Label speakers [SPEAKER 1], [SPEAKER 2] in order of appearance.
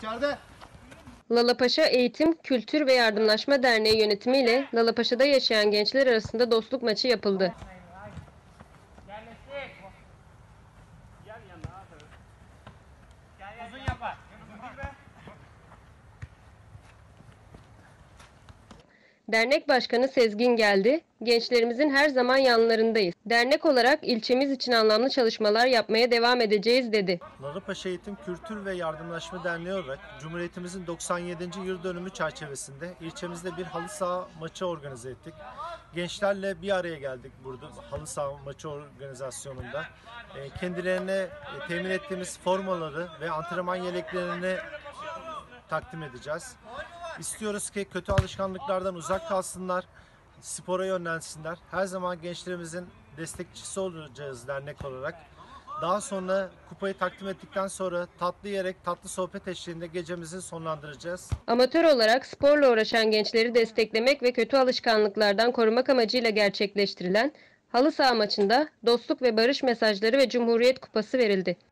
[SPEAKER 1] İçeride.
[SPEAKER 2] Lalapaşa Eğitim, Kültür ve Yardımlaşma Derneği yönetimiyle Lalapaşa'da yaşayan gençler arasında dostluk maçı yapıldı. Dernek Başkanı Sezgin geldi. Gençlerimizin her zaman yanlarındayız. Dernek olarak ilçemiz için anlamlı çalışmalar yapmaya devam edeceğiz dedi.
[SPEAKER 3] Lalapaşa Eğitim, Kültür ve Yardımlaşma Derneği olarak Cumhuriyetimizin 97. yıl dönümü çerçevesinde ilçemizde bir halı saha maçı organize ettik. Gençlerle bir araya geldik burada halı saha maçı organizasyonunda. Kendilerine temin ettiğimiz formaları ve antrenman yeleklerini takdim edeceğiz. İstiyoruz ki kötü alışkanlıklardan uzak kalsınlar, spora yönlensinler. Her zaman gençlerimizin destekçisi olacağız dernek olarak. Daha sonra kupayı takdim ettikten sonra tatlı yiyerek, tatlı sohbet eşliğinde gecemizi sonlandıracağız.
[SPEAKER 2] Amatör olarak sporla uğraşan gençleri desteklemek ve kötü alışkanlıklardan korumak amacıyla gerçekleştirilen halı saha maçında dostluk ve barış mesajları ve Cumhuriyet Kupası verildi.